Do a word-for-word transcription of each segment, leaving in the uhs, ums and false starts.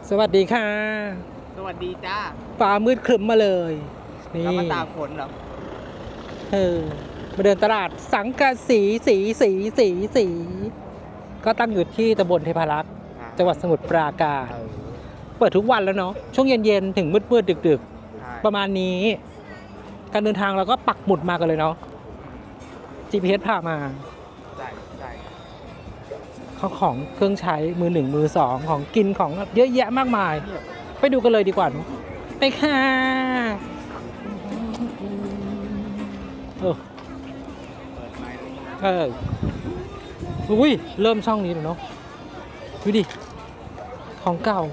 สวัสดีค่ะสวัสดีจ้าฟ้ามืดครึ้มมาเลยนี่เรามาตากฝนเหรอเออมาเดินตลาดสังกะสีสีสีสีสีก็ตั้งอยู่ที่ตำบลเทพารักษ์จังหวัดสมุทรปราการเปิดทุกวันแล้วเนาะช่วงเย็นๆถึงมืดๆดึกๆประมาณนี้การเดินทางเราก็ปักหมุดมากันเลยเนาะ จี พี เอส พามาใช่ใช่ข้าวของเครื่องใช้มือหนึ่งมือสองของกินของเยอะแยะมากมายไปดูกันเลยดีกว่าไปค่ะเออเอออุ้ยเริ่มช่องนี้แล้วเนาะดูดิของเก่า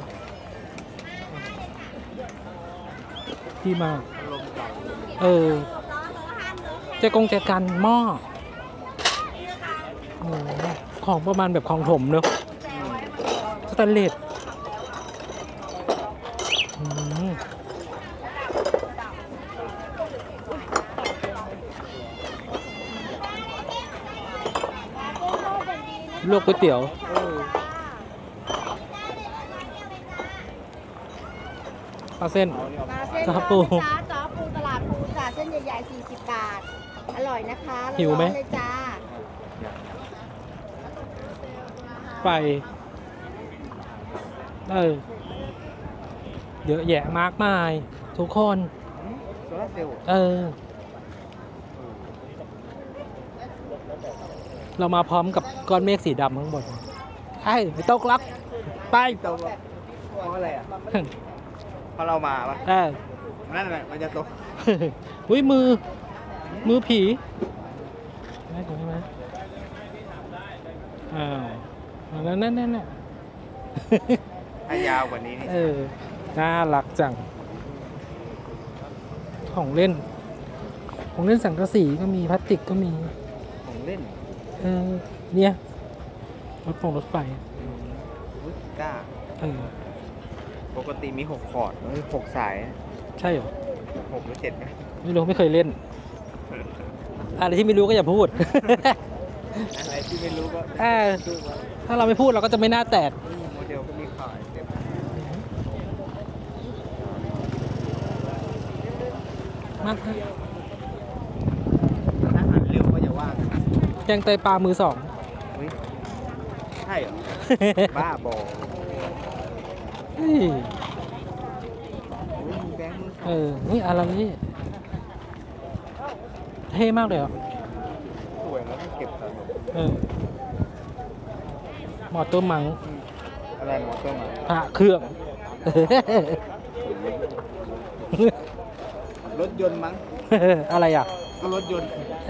ที่มาเออเจกงเจกันหม้อโอ้ของประมาณแบบของถมเนอะสแตนเลสลวกก๋วยเตี๋ยวปลาเส้นจ้าปูจ้าปูตลาดปูจ้าเส้นใหญ่ๆสี่สิบบาทอร่อยนะคะหิวไหมเลยจ้าไปเออเยอะแยะมากมายทุกคนเออเรามาพร้อมกับก้อนเมฆสีดำข้างบนไอ้ไม่ตกลักไปตกเพราะอะไรอ่ะเพราะเรามาปะเออนั่นแหละมันจะตกอุ้ยมือมือผีได้ถูกไหมอ้าวแล้วนั่นนั่นน่ะถ้ายาวกว่านี้นี่เออน่ารักจังของเล่นของเล่นสังกะสีก็มีพลาสติกก็มีของเล่นเออเนี่ยรถฟงรถไฟกล้าเออปกติมีหกคอร์ดหกสายใช่เหรอหกหรือเจ็ดไหมไม่รู้ไม่เคยเล่นอะไรที่ไม่รู้ก็อย่าพูดอะไรที่ไม่รู้ก็ถ้าเราไม่พูดเราก็จะไม่น่าแตกโมเดลก็มีขายเต็มมากอาหารเร็วก็อย่าว่าแกงไตปลามือสองใช่เหรอบ้าบอเออนี่อะไรนี่เท่มากเลยอ่ะสวยแล้วก็เก็บตังค์เออหมอตัวมังอะไรหมอตัวมังพระเครื่องรถยนต์มั้งอะไรอ่ะก็รถยนต์ไอ้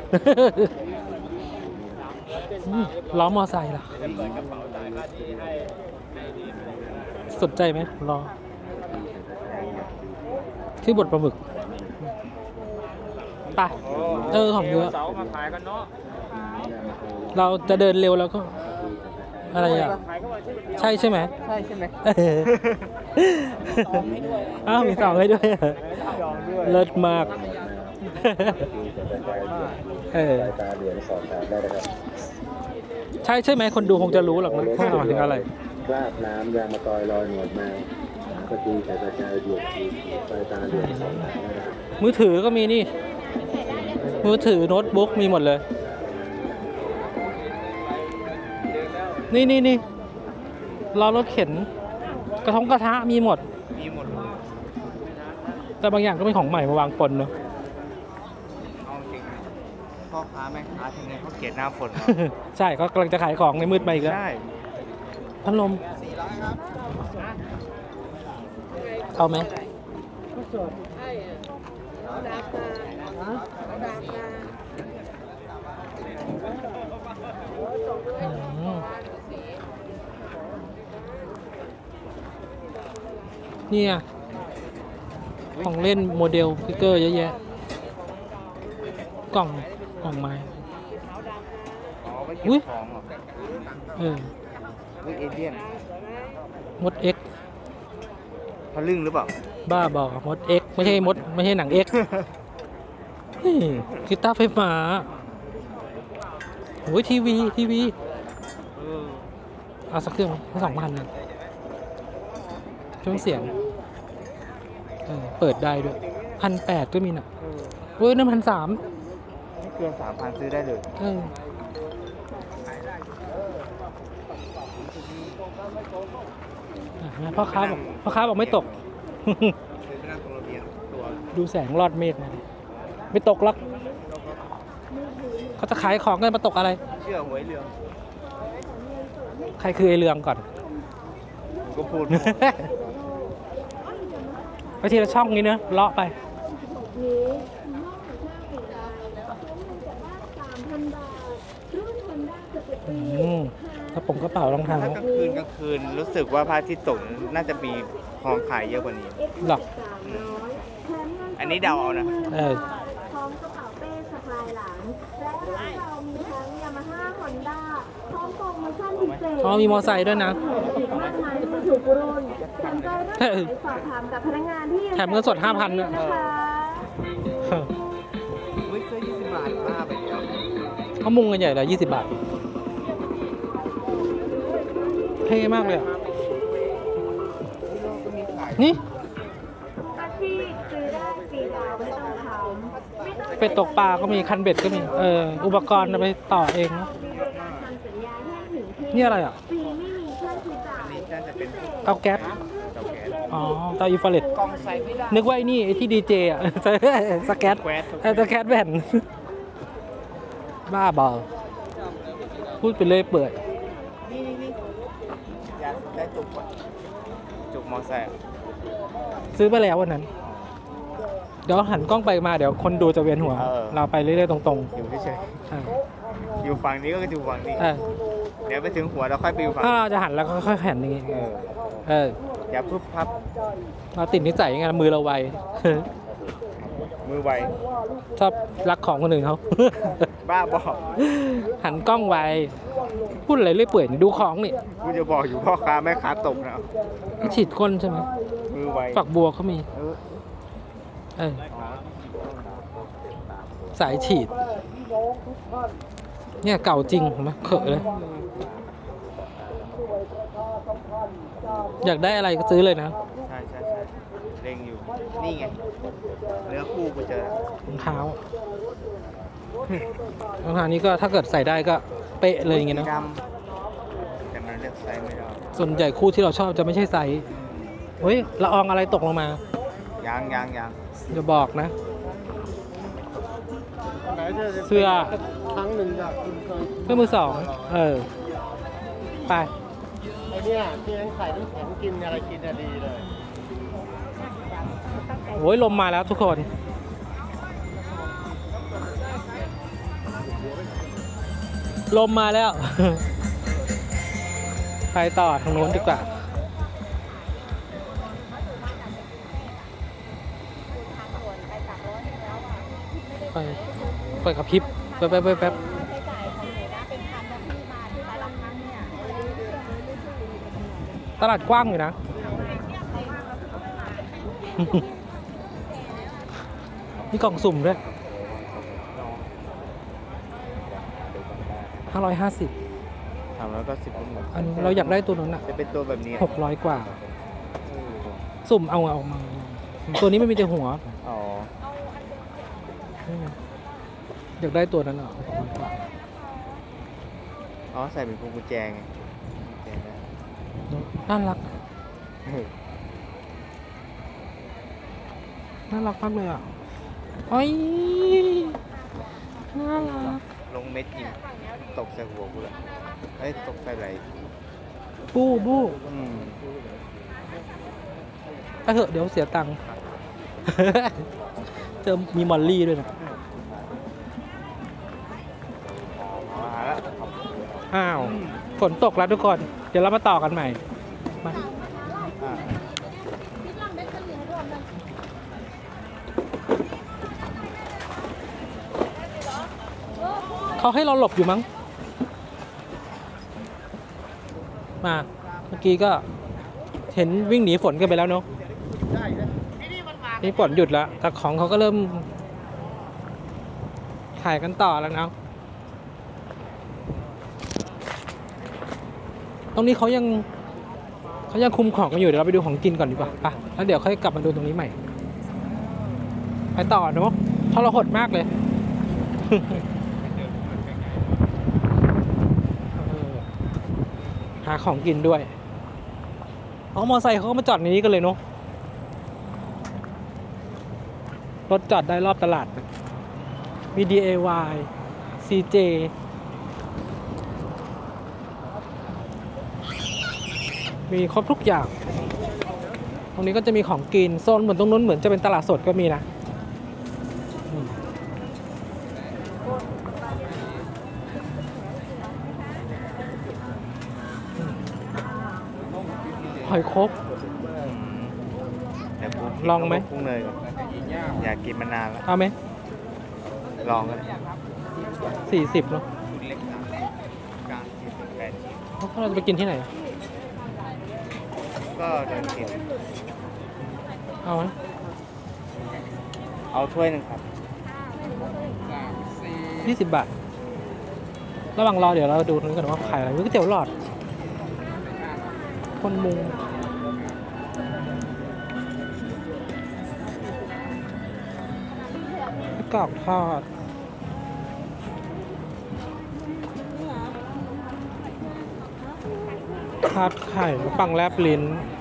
ล้อมอไซค์ล่ะสนใจไหมล้อที่บดปลาหมึกไปเออของเยอะเราจะเดินเร็วแล้วก็อะไรอ่ะใช่ใช่ไหมใช่ใช่ไหมอ้าวมีสองให้ด้วยเลิศมากเออใช่ใช่ไหมคนดูคงจะรู้หรอกนะว่าเราถึงอะไรคราบน้ำยางมะตอยลอยหนวดแมวกระตีแต่กระจายเดือดสายตาเดือดสองหางมือถือก็มีนี่มือถือโน้ตบุ๊กมีหมดเลยนี่นี่นี่ล้อรถเข็นกระทงกระทะมีหมดมีหมดแต่บางอย่างก็เป็นของใหม่มาวางปนเนอะเอาจริงพ่อค้าแม่ค้าที่นี่เขาเกลียดหน้าฝนใช่เขากำลังจะขายของในมืดมาอีกแล้วใช่พัดลมเอาไหมเนี่ยของเล่นโมเดลฟิกเกอร์เยอะแยะกล่องกล่องไม้อุ้ยเออเอเลี่ยนมดเอ็กทะลึ่งหรือเปล่าบ้าบอมดเอ็กไม่ใช่มดไม่ใช่หนังเอ็กกีตาร์ไฟฟ้าโอ้ยทีวีทีวีเอาสักเครื่องสองพันเครื่องเสียงเออเปิดได้ด้วยพันแปดก็มีน่ะเออเว้ยนั่นพันสามไม่เกินสามพันซื้อได้เลยเอออ่ะพ่อค้าบอกพ่อค้าบอกไม่ตกซื้อไปนั่งตรงระเบียงตัวดูแสงรอดเมฆนะไม่ตกหรอกเขาจะขายของกันมาตกอะไรเชื่อหวยเรืองใครคือไอเรืองก่อนผมก็พูดไปทีละช่องนี้เนอะเลาะไปอืมกระป๋องกระเป๋ารองเท้าถ้ากลางคืนกลางคืนรู้สึกว่าพระอาทิตย์ตกน่าจะมีของขายเยอะกว่านี้หรอกอันนี้เดาเอานะเออพร้อมกระเป๋าเป้สะพายหลัง และร้านเรามีทั้งยามาฮ่าฮอนด้าพร้อมโปรโมชั่นพิเศษอ๋อมีมอไซค์ด้วยนะอีกมากมายที่ถูกรุ่นสนใจเรื่องไหนสอบถามกับพนักงานที่แถมเงินสดห้าพันด้วยนะคะเฮ้ยเสื้อยี่สิบบาทบ้าไปเดียวเขามุงกันใหญ่เลยยี่สิบบาท เท่มากเลยอ่ะ นี่อาชีพซื้อได้ฟรีดาวไม่ต้องทำไม่ต้องเป็ดตกปลาก็มีคันเบ็ดก็มี เออ อุปกรณ์เอาไปต่อเองเนอะมีบริการทำสัญญาให้ถึงที่นี่อะไรอ่ะฟรีไม่มีค่าใช้จ่ายอันนี้น่าจะเป็นเตาแก๊สเตาแก๊สอ๋อ เตาอินฟราเรดกล่องใส่ไม่ได้นึกว่าไอ้นี่ไอ้ที่ดีเจอ่ะ สแกตแก๊สเออสแกตแผ่น บ้าบอพูดไปเลยเปื่อยนี่นี่นี่อยากได้จุกก่อนจุกมอไซค์ซื้อไปแล้ววันนั้น เดี๋ยวหันกล้องไปมาเดี๋ยวคนดูจะเวียนหัว เราไปเรื่อยๆตรงอยู่เฉยๆเออๆอยู่ฝั่งนี้ก็อยู่ฝั่งนี้เออเดี๋ยวไปถึงหัวเราค่อยไปอยู่ฝั่งถ้าเราจะหันแล้วก็ค่อยๆหันอย่างงี้เออเอออย่าพึบพับเราติดนิสัยยังไงมือเราไวมือไวชอบรักของคนอื่นเขาบ้าบอกหันกล้องไว พูดอะไรเรื่อยเปื่อยนี่ดูของนี่กูจะบอกอยู่พ่อค้าแม่ค้าตกนะฉีดก้นใช่ไหมมือไวฝักบัวเขามีเออเออ สายฉีด เนี่ยเก่าจริงเห็นไหมเขอะเลย อยากได้อะไรก็ซื้อเลยนะใช่ใช่ใช่เล็งอยู่ นี่ไง เนื้อคู่กูเจอรองเท้ารองเท้านี้ก็ถ้าเกิดใส่ได้ก็เป๊ะเลยอย่างเงี้ยเนาะดำแต่มันเลือกไซส์ไม่ได้ส่วนใหญ่คู่ที่เราชอบจะไม่ใช่ไซส์เฮ้ยละอองอะไรตกลงมายางยางยางอย่าบอกนะ เสื้อครั้งหนึ่งจากคุณเคยเพื่อมือสอง เออ ไปไอเนี่ยที่ยังใส่น้ำแข็งกินอะไรกินอะดีเลยโอ้ยลมมาแล้วทุกคน ลมมาแล้ว ไปต่อทางโน้นดีกว่า ไปไปกับพริบไปไปไปแป๊บใช้จ่ายของหนูนะเป็นพันนะพี่มาที่แต่ละครั้งเนี่ยตลาดกว้างอยู่นะ มีกล่องสุ่มด้วยห้าร้อยห้าสิบสามร้อยเก้าสิบหมดอันเราอยากได้ตัวนั้นอ่ะจะเป็นตัวแบบนี้หกร้อยกว่า สุ่มเอาเอามา ตัวนี้ไม่มีแต่หัวอ๋ออยากได้ตัวนั้นอ่ะอ๋อ ใส่เป็นพวงกุญแจไงกุญแจได้น่ารักเออน่ารักมากเลยอ่ะโอ้ยน่ารักลงเม็ดยิงตกใส่หัวกูเลยเอ้ย ตกใส่ไหลบู้บู้อืมไปเถอะเดี๋ยวเสียตังค์ เจอมีมอลลี่ด้วยนะมาแล้วอ้าว ฝนตกแล้วทุกคน เดี๋ยวเรามาต่อกันใหม่ มาอ่าเขาให้เราหลบอยู่มั้ง มา เมื่อกี้ก็เห็นวิ่งหนีฝนกันไปแล้วเนาะนี่ฝนหยุดแล้วแต่ของเขาก็เริ่มขายกันต่อแล้วนะตรงนี้เขายังเขาเขายังคุมของกันอยู่เดี๋ยวเราไปดูของกินก่อนดีกว่าไปแล้วเดี๋ยวค่อยกลับมาดูตรงนี้ใหม่ไปต่อเนาะทรหดมากเลย เออหาของกินด้วยเอามอเตอร์ไซค์เขาก็มาจอดในนี้กันเลยเนาะรถจอดได้รอบตลาดมี ดี เอ วาย ซี เจ มีครบทุกอย่าง ตรงนี้ก็จะมีของกินโซนเหมือนตรงนู้นเหมือนจะเป็นตลาดสดก็มีนะอืมหอยครกแต่กูลองไหมกุ้งเนยก่อนอยากกินมานานแล้วเอาไหมลองกันสี่สิบเนาะชุดเล็กสามสิบกลางสิบแปดสิบแล้วเราจะไปกินที่ไหนก็เดินกินเอาไหมเอาถ้วยหนึ่งครับยี่สิบบาท ระหว่างรอเดี๋ยวเราดูตรงนี้ก่อนว่าขายอะไรมีก๋วยเตี๋ยวหลอด คนมุงกรอกทอดทอดไข่ปังแลบลิ้น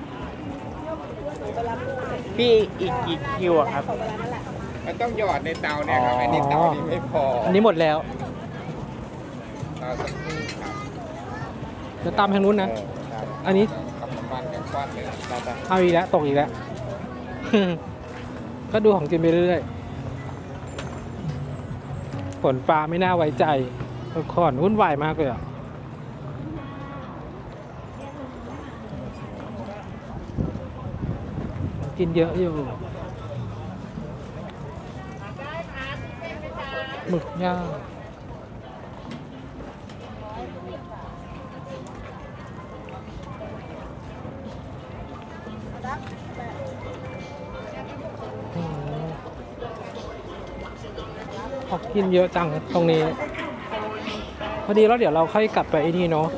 พี่อีกกี่คิวอะครับมันต้องหยอดในเตาเนี่ยครับ อันนี้เตานี้ไม่พออันนี้หมดแล้วเตาสักครู่ครับเดี๋ยวตามทางนู้นนะเออครับอันนี้กับน้ำมันกับควันเลยได้ปะเอาอีกแล้ว ตกอีกแล้ว ก็ดูของกินไปเรื่อยๆฝนฟ้าไม่น่าไว้ใจทุกคนวุ่นวายมากเลยอ่ะ กินเยอะอยู่หมึกย่างอืมของกินเยอะจังตรงนี้ พอดีแล้วเดี๋ยวเราค่อยกลับไปไอ้นี่เนาะ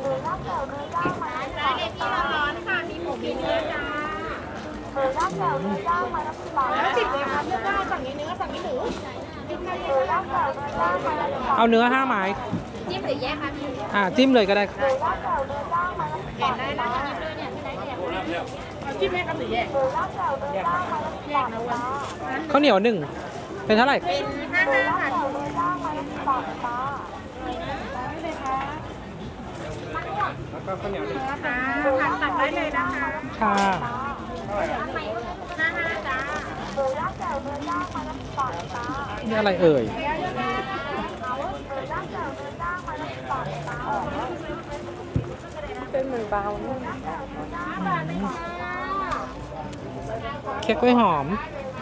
เอาเนื้อห้าไม้จิ้มหรือแยกคะพี่อ่าจิ้มเลยก็ได้ครับแยกได้นะคะจิ้มด้วยเนี่ยพี่ไหนเนี่ยจิ้มแยกครับหรือแยกแยกนะวันข้าวเหนียวหนึ่งเป็นเท่าไหร่เป็นห้าห้าค่ะค่ะตักได้เลยนะคะค่ะห้าห้าจ้านี่อะไรเอ่ยเป็นเหมือนเบาเค้กกล้วยหอม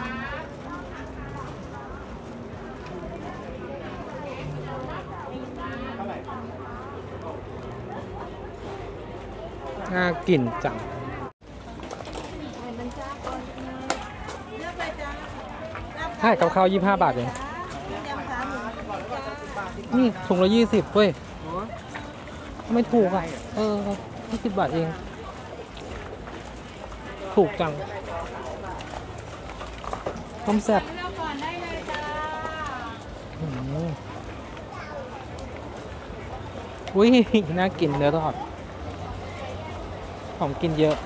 น่ากินจัง ใช่กับข้าวยี่ห้าบาทเองนี่ถุงละยี่สิบเว้ย ไม่ถูกอ่ะ เออยี่สิบบาทเอง ถูกจังต้มแซ่บอืมอุ้ย น่ากินเนื้อทอด ของกินเยอะ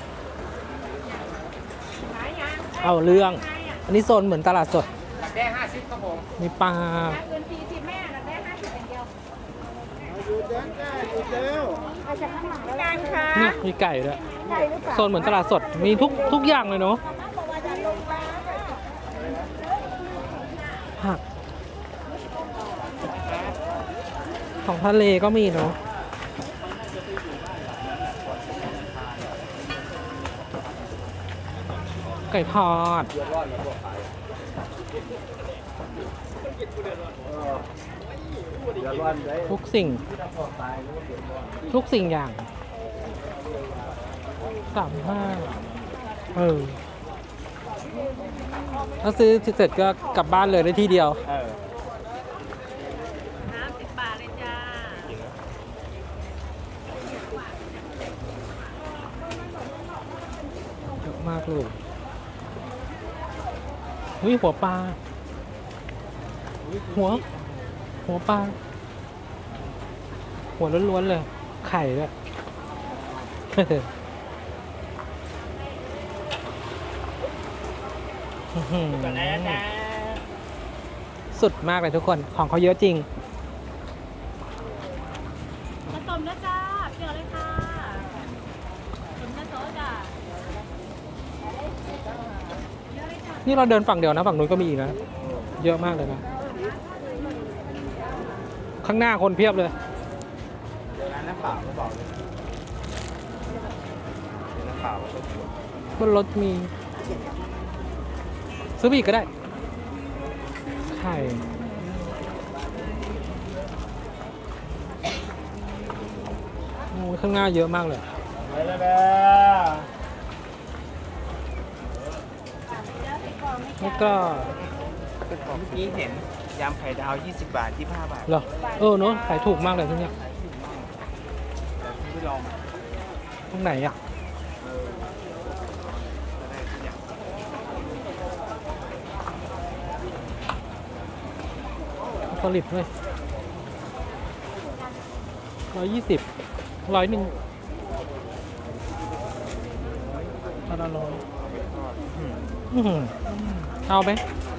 เอาเรื่อง อันนี้โซนเหมือนตลาดสดตักแค่ห้าสิบครับผมมีปลาเกินสี่สิบแม่นะได้ห้าสิบอย่างเดียวอยู่เดินได้อยู่เร็วเอาจากข้างหลังแล้วกันค่ะเนี่ยมีไก่ด้วยใช่หรือเปล่าโซนเหมือนตลาดสด มีทุกทุกอย่างเลยเนาะบอกว่าจะลงปลาค่ะผัก ของทะเลก็มีเนาะ ไก่ทอด ทุกสิ่ง ทุกสิ่งอย่างสามห้าเออถ้าซื้อเสร็จก็กลับบ้านเลยได้ที่เดียวเออน้ำสิบบาทเลยจ้าอมากเลยอุ้ยหัวปลา หัว หัวปลา หัวล้วนๆเลย ไข่ด้วย อื้อหือสุดมากเลยทุกคน ของเขาเยอะจริงผสมนะจ้าเปรี้ยวเลยค่ะผสมนะโซจ้านี่เราเดินฝั่งเดียวนะ ฝั่งนู้นก็มีอีกนะ เยอะมากเลยนะ ข้างหน้าคนเพียบเลยเดี๋ยวร้านน้ำเปล่าก็บอกเลยเดี๋ยวน้ำเปล่าก็ต้องบนรถมี ซื้อไปอีกก็ได้ ไข่โอ้ยข้างหน้าเยอะมากเลยไปแล้วเด้อแล้วก็เมื่อกี้เห็นยำไข่ดาวยี่สิบบาทยี่สิบห้าบาทเหรอ เออเนอะขายถูกมากเลยที่เนี้ยแต่ที่ไปลองตรงไหนอ่ะเออจะได้ทุกอย่างสลิปเลยร้อยยี่สิบร้อยหนึ่งตละร้อยอื้อหือเอาไหม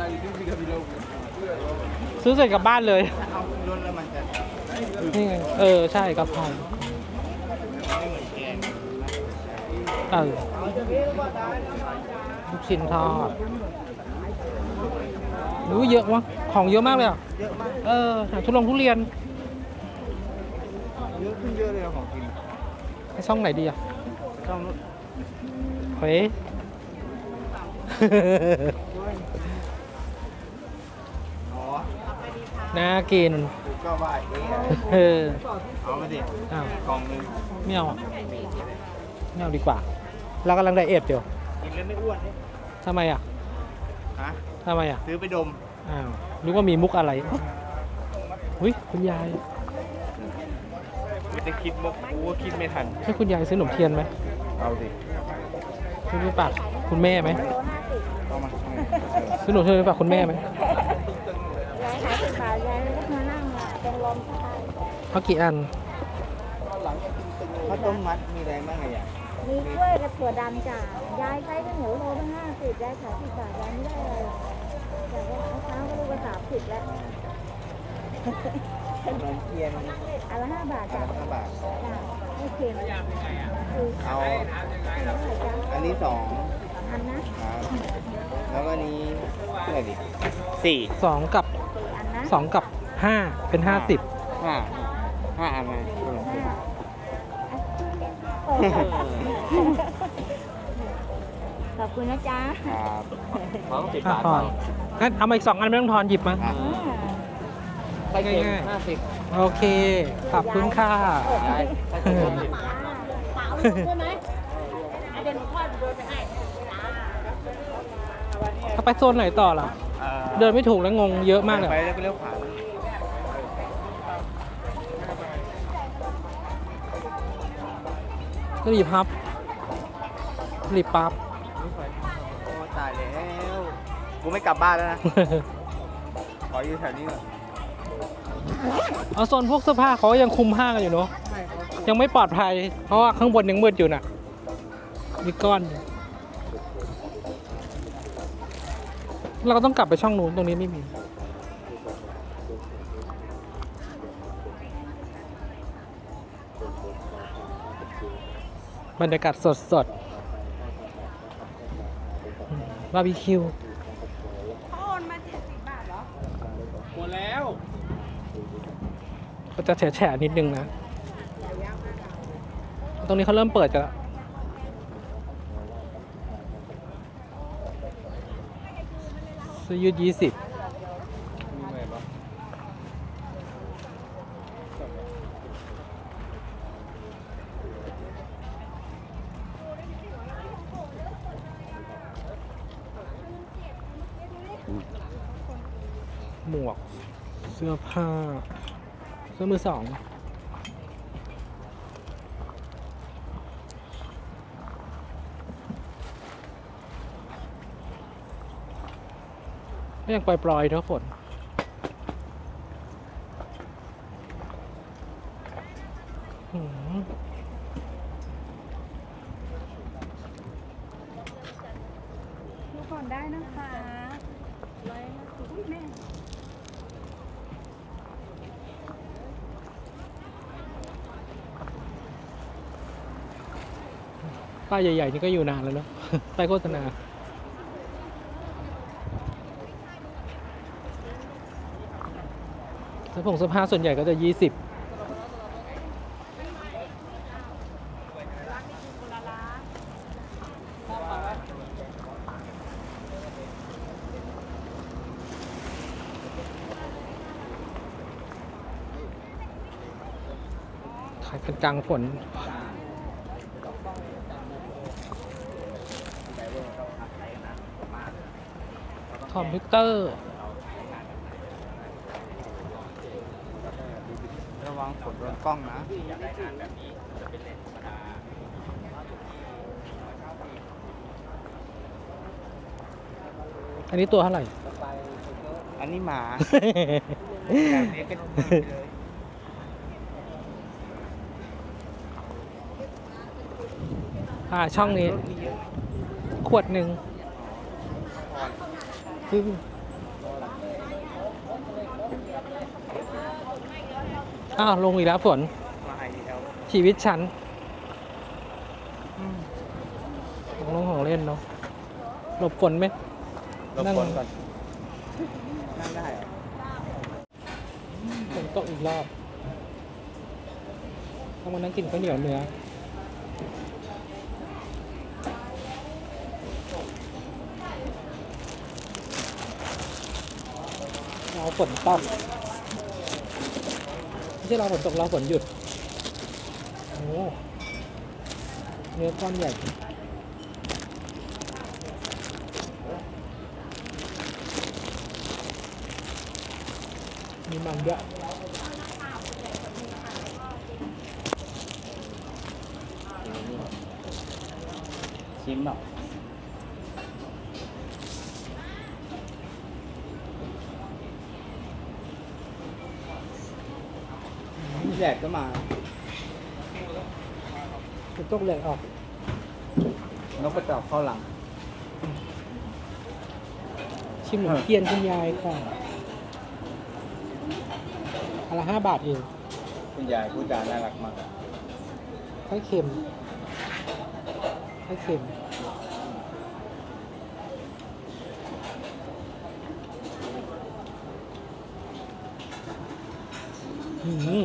ซื้อเสร็จกลับบ้านเลยถ้าเอาขึ้นรถแล้วมันจะนี่ไงเออ ใช่กะเพราไม่เหมือนแกงเออลูกชิ้นทอดรู้เยอะวะของเยอะมากเลยอ่ะเยอะมากเออหาทุลงทุเรียนเยอะขึ้นเยอะเลยอะของกินไปช่องไหนดีอ่ะต้องเฮ้ยอ๋อน่ากินก็ว่าเองอะเออเอามาดิอ้าวกล่องหนึงไม่เอาอ่ะไม่เอาดีกว่า เรากำลังไดเอทอยู่กินแล้วไม่อ้วนเนี่ยทำไมอ่ะฮะทำไมอ่ะซื้อไปดมอ้าวนึกว่ามีมุกอะไรอุ้ยคุณยายไม่ได้คิดมุกกูก็คิดไม่ทันให้คุณยายซื้อขนมเทียนไหมเอาดิซื้อไปฝากคุณแม่ไหมเอามาซื้อขนมเทียนไปฝากคุณแม่ไหมยายขายสิบบาทยายไม่ได้มานั่งอ่ะเป็นลมใช่เอากี่อันข้าวต้มมัดมีอะไรบ้างไงอ่ะมีกล้วยกับถั่วดำจ้ะยายใช้ข้าวเหนียวโลตั้งห้าสิบยายขายสิบบาทยายไม่ได้อะไรหรอกแต่ว่าเช้าก็ลูกละสามสิบแล้วขนมเทียนอันละห้าบาทอันจ้ะละห้าบาทจ้ะไม่เค็มคือเอาเท่าไหร่จ้ะอันนี้สองอันนะครับแล้วก็อันนี้เท่าไหร่ดิสี่สองกับสี่อันนะสองกับห้าเป็นห้าสิบห้าห้าอันไงขนมเทียนห้าโอ้โหขอบคุณนะจ๊ะครับของสิบอ่ะบาททอนงั้นเอามาอีกสองอันไม่ต้องทอนหยิบมาครับง่ายๆห้าสิบโอเค ขอบคุณค่ะได้ถ้าเกิดห้าสิบใช่ไหมอ่ะเดี๋ยวหนูทอดโดนไปให้ถ้าไปโซนไหนต่อล่ะอ่อเดินไม่ถูกแล้วงงเยอะมากเลยไปแล้วก็เลี้ยวขวาก็รีบพับรีบปั๊บโอ้ตายแล้ว กูไม่กลับบ้านแล้วนะ ขออยู่แถวนี้ก่อนเอาโซนพวกเสื้อผ้าเขายังคุมห้างกันอยู่เนาะยังไม่ปลอดภัย เพราะว่าข้างบนยังมืดอยู่น่ะ มีก้อนอยู่เราก็ต้องกลับไปช่องนู้นตรงนี้ไม่มี บรรยากาศสดสดบาร์บีคิวหมดแล้วก็จะแฉะๆนิดนึงนะ ตรงนี้เขาเริ่มเปิดกันแล้วซื้อยืดยี่สิบหมวก เสื้อผ้า เสื้อมือสองยังปล่อยๆเท่าฝนหืมดูก่อนได้นะคะร้อยห้าสิบอุ๊ยแม่ป้ายใหญ่ๆนี่ก็อยู่นานแล้วเนาะ ป้ายโฆษณาเสื้อผงเสื้อผ้าส่วนใหญ่ก็จะยี่สิบขายกันกลางฝน คอมพิวเตอร์ระวังฝนโดนกล้องนะอันนี้ตัวเท่าไหร่อันนี้หมาแบบนี้ก็ดีเลยอ่าช่องนี้ ขวดหนึ่งคืออ้าวลงอีกแล้วฝนมาให้แล้วชีวิตฉันของลงของเล่นเนาะหลบฝนไหมรบกวนก่อนนั่งได้เหรอฝนตกอีกรอบต้องมานั่งกินข้าวเหนียวเนื้อเราฝนตกไม่ใช่เราฝนตกเราฝนหยุดโอ้เนื้อก้อนใหญ่มีมันเยอะชิมแบบแดดก็มาจะตกเหล็กออกนกกระจอกเข้าหลังชิมหมูเทียนคุณยายค่ะอนละห้าบาทเองคุณยายพูดจาน่ารักมากค่อยเค็มค่อยเค็มอืม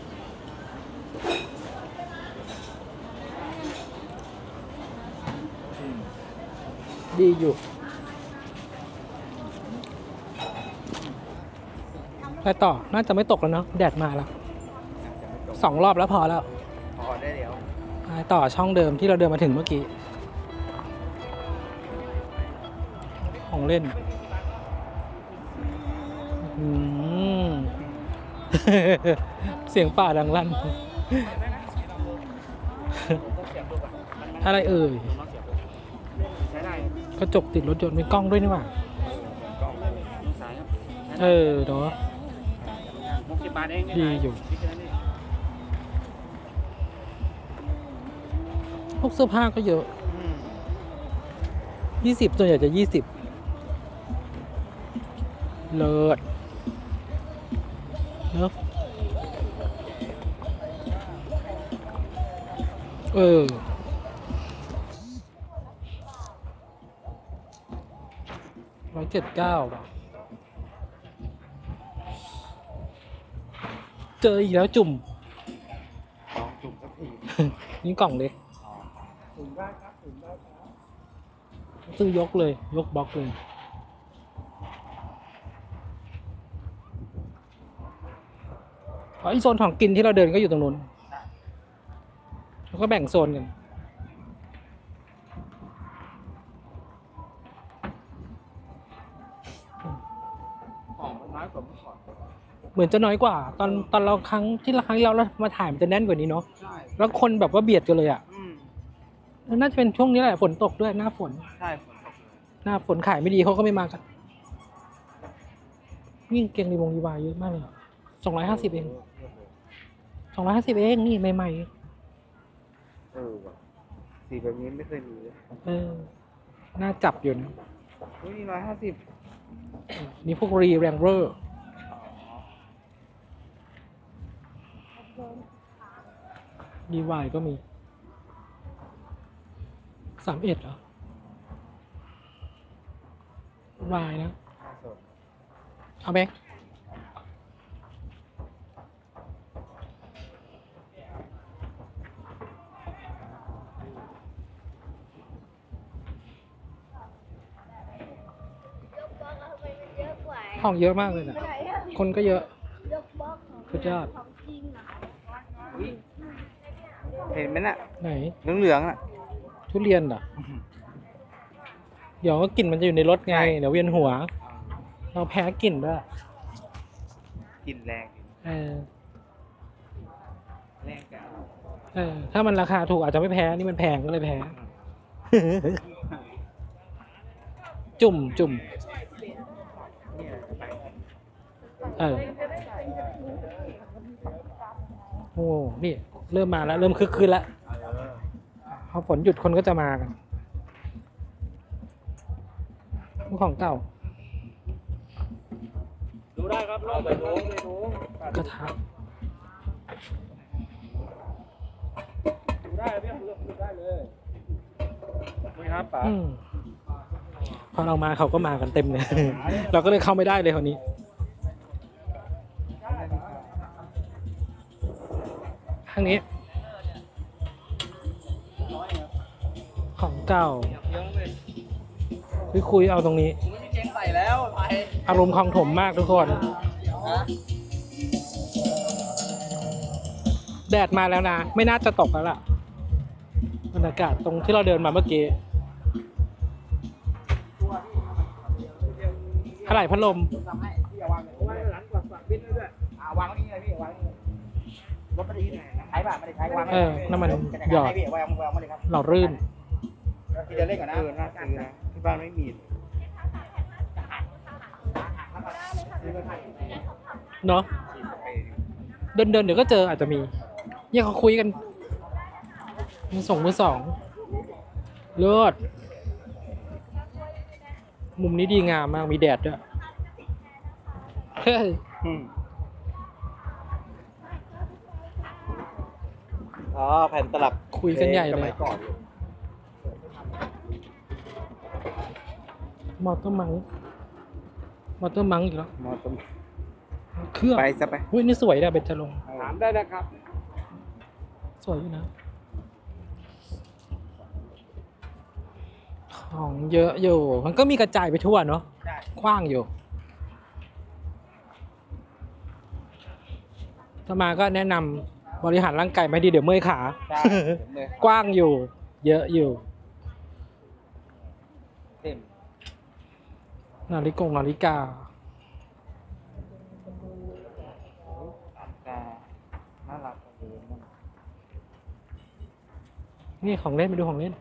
ดีอยู่ไปต่อ น่าจะไม่ตกแล้วเนาะ แดดมาแล้ว สองรอบแล้วพอแล้วพอได้เดี๋ยวไปต่อช่องเดิมที่เราเดินมาถึงเมื่อกี้ ของเล่น อืม เสียงป่าดังลั่น อะไรเอ่ยใช้ได้กระจกติดรถยนต์มีกล้องด้วยนี่หว่า เออเนาะมุกสิบบาทเองดีอยู่ พวกเสื้อผ้าก็เยอะ ยี่สิบส่วนใหญ่จะยี่สิบ เลิศเนอะเออ ร้อยเจ็ดเก้าเจออีกแล้วจุ่มลองจุ่มสักทีนี่กล่องเล็กจุ่มได้ครับจุ่มได้ครับซื้อยกเลย ยกบล็อกเลยอ๋ออีโซนของกินที่เราเดินก็อยู่ตรงนู้นแล้วก็แบ่งโซนกันของมันน้อยกว่าเมื่อก่อนเหมือนจะน้อยกว่า ตอนตอนเราครั้งที่เราครั้งที่เรามาถ่ายมันจะแน่นกว่านี้เนาะใช่แล้วคนแบบว่าเบียดกันเลยอ่ะอืมน่าจะเป็นช่วงนี้แหละฝนตกด้วยหน้าฝนใช่ฝนตกเลยหน้าฝนขายไม่ดีเขาก็ไม่มากันยิ่งเกงรีวงรีวายเยอะมากเลยสองร้อยห้าสิบเองสองร้อยห้าสิบเองนี่ใหม่เออว่ะสีแบบนี้ไม่เคยมีเลยๆเออน่าจับอยู่นะอุ้ยร้อยห้าสิบนี่พวกรีแรงเวอร์รีวายก็มีสามเอ็ดเหรอวายนะ เอาไหมของเยอะมากเลยนะ คนก็เยอะสุดยอดเห็นไหมน่ะไหนเหลืองๆน่ะทุเรียนเหรอ เดี๋ยวก็กลิ่นมันจะอยู่ในรถไง เดี๋ยวเวียนหัว เราแพ้กลิ่นด้วยกลิ่นแรงเออแรงจังเออ ถ้ามันราคาถูกอาจจะไม่แพ้ นี่มันแพงก็เลยแพ้ จุ่มจุ่มนี่แหละไปเออ โอ้ นี่ เริ่มมาแล้ว เริ่มคึกคืนแล้ว พอฝนหยุดคนก็จะมากันของเก่าดูได้ครับลงไปดูไปดูกระทะดูได้พี่ดูได้เลยนี่ครับป๋าอืมพอเรามาเขาก็มากันเต็มเลย เราก็เลยเข้าไม่ได้เลยคราวนี้ ข้างนี้ ของเก่าคุยคุยเอาตรงนี้ไม่มีเกงใส่แล้วไปอารมณ์คลองถมมากทุกคน แดดมาแล้วนะ ไม่น่าจะตกแล้วล่ะบรรยากาศตรงที่เราเดินมาเมื่อกี้เท่าไหร่พัดลมทำให้พี่วางวางหลังกว่าบินด้วยอ่าวางนี่เลยพี่วางนี่รถไม่ได้ใช้ป่ะไม่ได้ใช้วางเออน้ำมันหยอดพี่วางวางมาเลยครับหล่อรื่นพี่จะเล่นก่อนนะเออน่าซื้อนะที่บ้านไม่มีเนาะเดินเดินๆเดี๋ยวก็เจออาจจะมีเนี่ยเขาคุยกันมือส่งมือสองเลิศมุมนี้ดีงามมากมีแดดด้วยเฮ้ยอ๋อแผ่นตลับคุยกันใหญ่เลยก่อนมอเตอร์มังมอเตอร์มังอีกแล้วมอต้มเครื่องไปซะไปเฮ้ยนี่สวยนะเบญจรงค์ถามได้นะครับสวยอยู่นะ ของเยอะอยู่ มันก็มีกระจายไปทั่วเนาะได้กว้างอยู่ถ้ามาก็แนะนำบริหารร่างกายไม่ดีเดี๋ยวเมื่อยขาใช่เลยกว้างอยู่ เยอะอยู่เต็มนาฬิกงนาฬิกาแต่น่ารักดีมันนี่ของเล่นไปดูของเล่น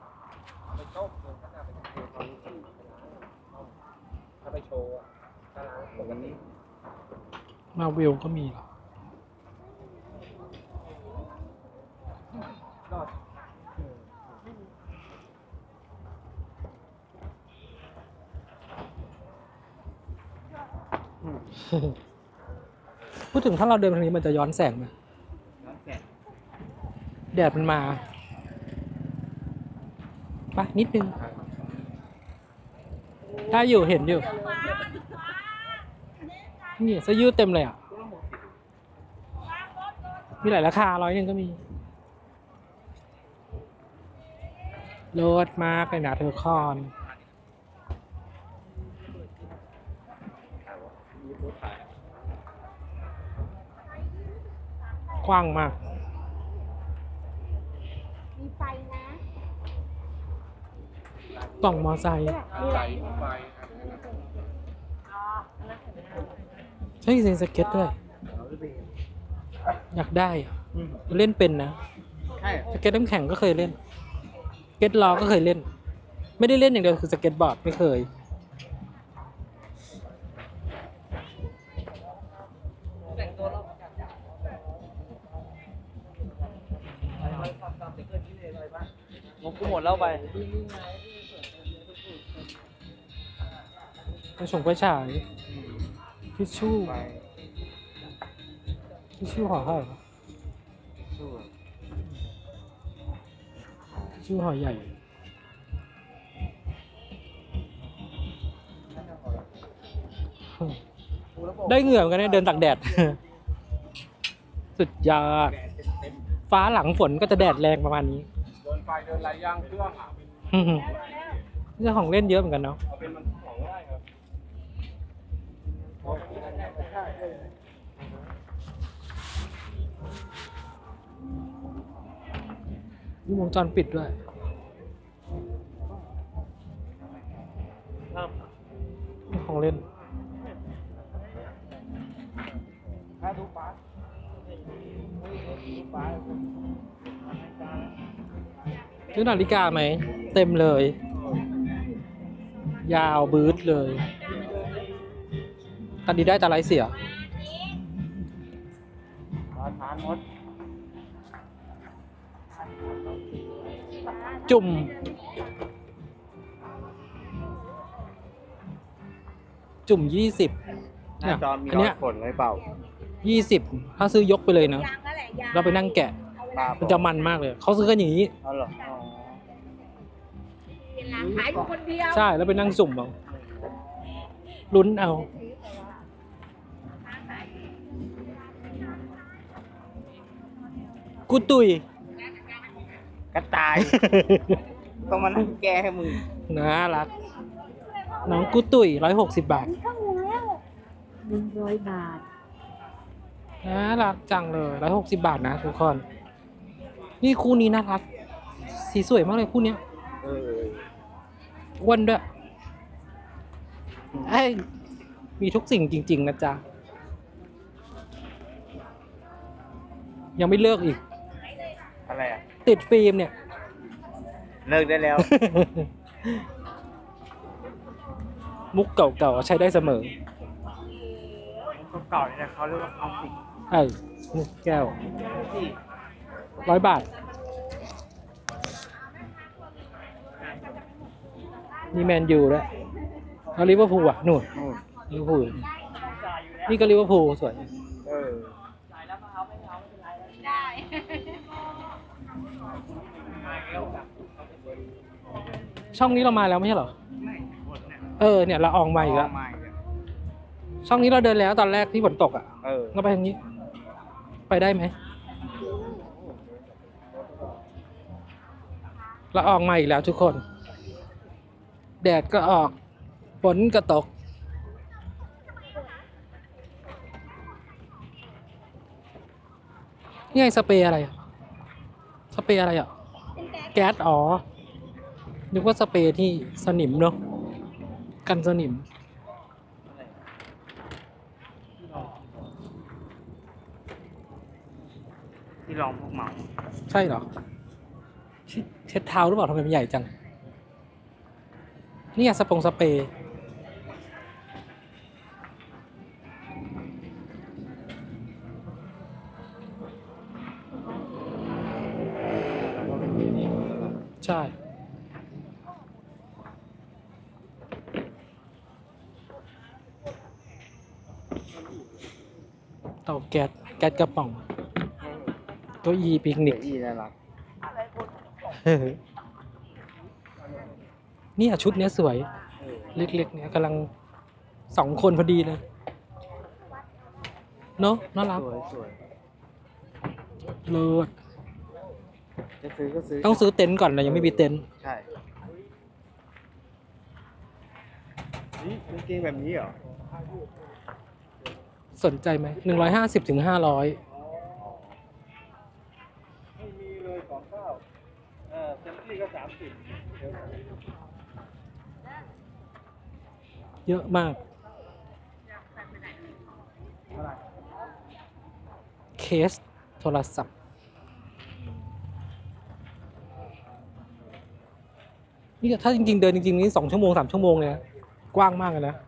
ถ้าไปโชว์อ่ะถ้าร้านปกติมาวิลก็มีเหรอพูดถึงถ้าเราเดินทางนี้มันจะย้อนแสงไหมน้องแสนแดดมันมาไปนิดนึงได้อยู่เห็นอยู่ นี่เสื้อยืดเต็มเลยอ่ะ มีหลายราคาร้อยหนึ่งก็มีโลดมากเลยนะเธอคอน กว้างมากมีไฟนะกล่องมอไซค์มีอะไรใช่สิสเก็ตด้วย อยากได้อะเล่นเป็นนะใช่สเก็ตน้ำแข็งก็เคยเล่น สเก็ตล้อก็เคยเล่น ไม่ได้เล่นอย่างเดียวคือสเก็ตบอร์ดไม่เคยงบกูหมดแล้วไปไปส่งไปฉายทิชชู่ทิชชู่ห่อเท่าไหร่วะทิชชู่ห่อใหญ่ ได้เหงื่อเหมือนกันเนี่ยเดินตากแดด สุดยอด ฟ้าหลังฝนก็จะแดดแรงประมาณนี้เดินไปเดินไรย่างเครื่องอ่ะเรื่องของเล่นเยอะเหมือนกันเนาะเอาเป็นมันของได้ครับมีวงจรปิดด้วยของเล่นถ้าดูปลาซื้อนาฬิกาไหม เต็มเลย ยาวบืดเลยตัดดีได้แต่ไรเสียปลาทานหมดจุ่ม จุ่มยี่สิบหน้าจอมีอันรอเนี้ยยฝนไว้เปล่ายี่สิบถ้าซื้อยกไปเลยนะยางนั่นแหละยางเราไปนั่งแกะปลามันจะมันมากเลย เขาซื้อกันอย่างนี้เอาเหรออ๋อขายอยู่คนเดียวใช่ แล้วไปนั่งสุ่มเอาลุ้นเอา กูตุยกระต่าย ต้องมานั่งแก้ให้มึงน่ารัก น้องกูตุยร้อยหกสิบบาทข้างแล้วหนึ่งร้อยบาทน่ารักจังเลยร้อยหกสิบบาทนะทุกคน นี่คู่นี้น่ารัก สีสวยมากเลยคู่เนี้ยเอออ้วนด้วยไอ้ยมีทุกสิ่งจริง ๆ นะจ๊ะ ยังไม่เลิกอีกอะไรอ่ะติดฟิล์มเนี่ยเลิกได้แล้วมุกเก่าๆใช้ได้เสมอเก่าๆเนี่ยเขาเรียกว่าคลาสสิกไอ้มุกแก้วร้อยบาท นี่แมนยูด้วยแล้วลิเวอร์พูลอ่ะนู่นนู่นลิเวอร์พูลนี่ก็ลิเวอร์พูลสวยเออได้ช่องนี้เรามาแล้วไม่ใช่เหรอ เออเนี่ยเราออกมาอีกแล้วมาอีกแล้วช่องนี้เราเดินแล้วตอนแรกที่ฝนตกอ่ะเออก็ไปทางนี้ ไปได้ไหมเราออกมาอีกแล้วทุกคน แดดก็ออกฝนก็ตก นี่ไงสเปรย์อะไรอ่ะ สเปรย์อะไรอ่ะ แก๊สอ๋อ นึกว่าสเปรย์ที่สนิมเนาะ กันสนิมที่ลองพวกเหมาใช่เหรอเช็ดเช็ดเท้าหรือเปล่าทำไมมันใหญ่จัง นี่ไงสปงสเปรย์ใช่ เตาแก๊สแก๊สกระป๋องเก้าอี้ปิกนิกอีน่ารักเนี่ยชุดเนี้ยสวย เล็กๆเนี่ยกำลังสองคนพอดีเลย เนอะน่ารักสวยสวยเลิศจะซื้อก็ซื้อต้องซื้อเต็นท์ก่อนนะยังไม่มีเต็นท์ใช่นี่กางเกงแบบนี้เหรอสนใจไหมหนึ่งร้อยห้าสิบถึงห้าร้อยไม่มีเลยของข้าวเออเต็มที่ก็สามสิบเยอะมาก เคสโทรศัพท์ นี่ถ้าจริงๆ เดินจริงๆ นี่สองชั่วโมงสามชั่วโมงเลยนะกว้างมากเลยนะ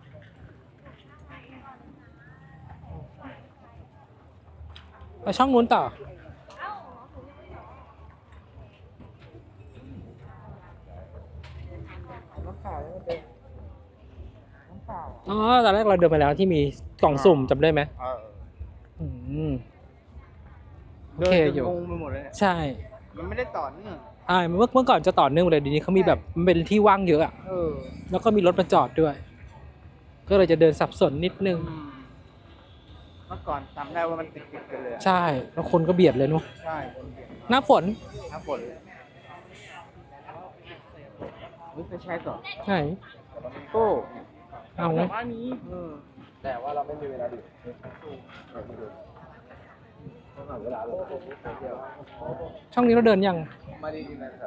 ไปช่องนู้นต่ออ๋อตอนแรกเราเดินไปแล้วที่มีกล่องสุ่มจำได้ไหมเอออืมโอเดินเคจนอยู่งงไปหมดเลยเนี่ยใช่มันไม่ได้ต่อเนื่องอ่าเมื่อเมื่อก่อนจะต่อเนื่องเลยเดี๋ยวนี้เขามีแบบมันเป็นที่ว่างเยอะอะเออแล้วก็มีรถมาจอดด้วย ก็เลยจะเดินสับสนนิดนึงอืมเมื่อก่อนจำได้ว่ามันติดติดๆกันเลยอะใช่แล้วคนก็เบียดเลยเนาะใช่คนเดียวหน้าฝนน้ำฝนนี่ไปใช้ต่อไหนโอ้เอาไงบ้านนี้เออแต่ว่าเราไม่มีเวลาดื่มเวลาเราไปเที่ยวช่องนี้เราเดินยังมาดีดีนะครั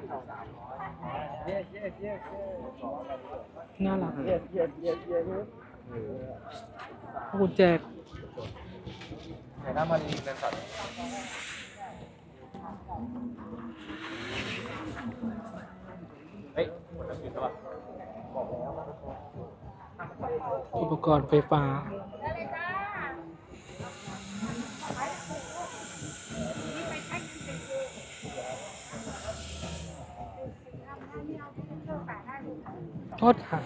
yes yes yes น่ารัก yes yes yes yes ขอบคุณแจกแต่ถ้ามาดีดีนะครับเฮ้ยคนละผิดแล้วอ่ะอุปกรณ์ไฟฟ้า โทษค่ะ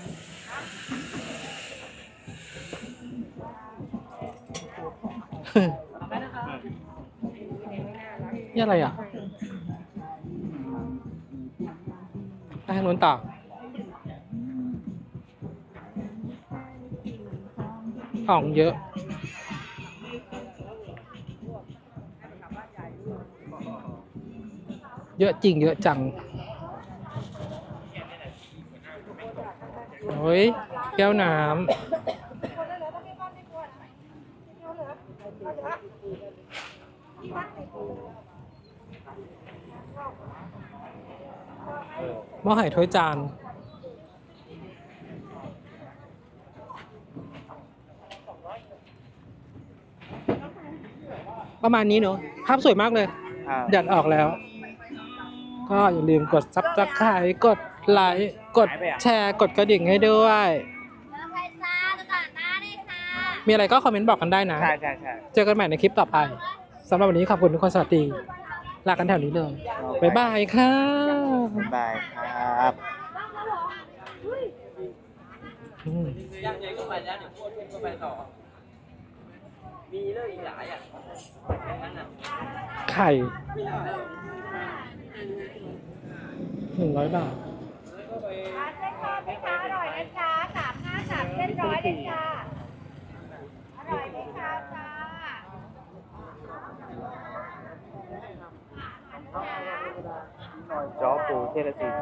นี่อะไรอ่ะไปทางนู้นต่อของเยอะ เยอะจริงเยอะจัง โอ้ยแก้วน้ำหม้อไหถ้วยจาน ประมาณนี้เนอะภาพสวยมากเลยอ่าแดดออกแล้ว ก็อย่าลืมกดซับสไครต์กดไลค์กดแชร์กดกระดิ่งให้ด้วยแล้วใครจ้าตลาดหน้าเลยค่ะมีอะไรก็คอมเมนต์บอกกันได้นะใช่ใช่ใช่เจอกันใหม่ในคลิปต่อไปสำหรับวันนี้ขอบคุณทุกคนสวัสดี ลากันแถวนี้เลย บ๊ายบายค่ะบ๊ายบายครับอืมยังไงก็ไปแล้วเดี๋ยวโคตรก็ไปต่อ มีเรื่องอีกหลายอ่ะนั่นน่ะไข่หนึ่งร้อยบาทร้านเส้นทอดไหมคะอร่อยนะจ๊ะสามห้าสามเส้นร้อยเลยจ้าอร่อยไหมคะจ้าจอปูเทเลซี